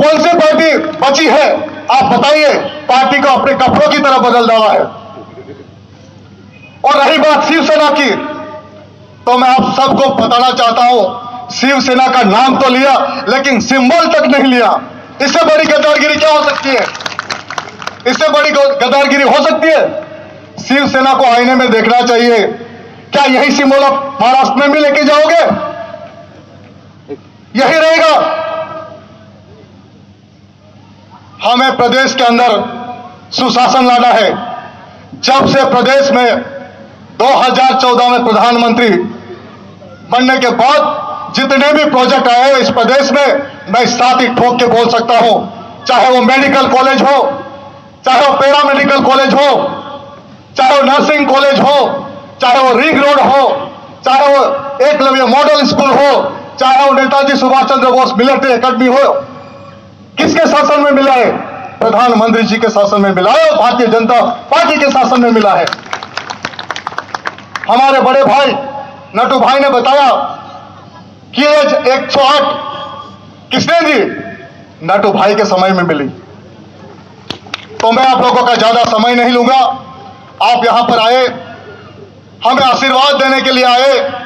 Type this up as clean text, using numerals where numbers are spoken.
कौन सी पार्टी बची है आप बताइए, पार्टी को अपने कपड़ों की तरह बदल डाला है। और रही बात शिवसेना की, तो मैं आप सबको बताना चाहता हूं, शिवसेना का नाम तो लिया लेकिन सिंबल तक नहीं लिया। इससे बड़ी गद्दारगिरी क्या हो सकती है? इससे बड़ी गद्दारगिरी हो सकती है? शिवसेना को आईने में देखना चाहिए। क्या यही सिंबल आप महाराष्ट्र में भी लेके जाओगे? यही रहेगा? हमें प्रदेश के अंदर सुशासन लाना है। जब से प्रदेश में 2014 में प्रधानमंत्री बनने के बाद जितने भी प्रोजेक्ट आए हैं इस प्रदेश में, मैं साथ ही ठोक के बोल सकता हूं, चाहे वो मेडिकल कॉलेज हो, चाहे वो पैरा मेडिकल कॉलेज हो, चाहे वो नर्सिंग कॉलेज हो, चाहे वो रिंग रोड हो, चाहे वो एकलव्य मॉडल स्कूल हो, चाहे वो नेताजी सुभाष चंद्र बोस मिलिट्री एकेडमी हो, किसके शासन में मिला है? प्रधानमंत्री जी के शासन में मिला है और भारतीय जनता पार्टी के शासन में मिला है। हमारे बड़े भाई नटू भाई ने बताया कि 108 किसने दी? नटू भाई के समय में मिली। तो मैं आप लोगों का ज्यादा समय नहीं लूंगा। आप यहां पर आए, हमें आशीर्वाद देने के लिए आए।